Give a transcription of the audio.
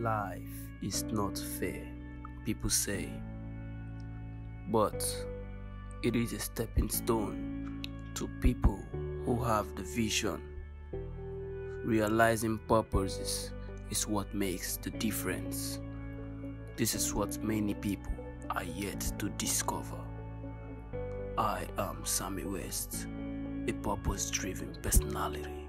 Life is not fair, people say, but it is a stepping stone to people who have the vision. Realizing purposes is what makes the difference. This is what many people are yet to discover. I am Sammy West, a purpose-driven personality.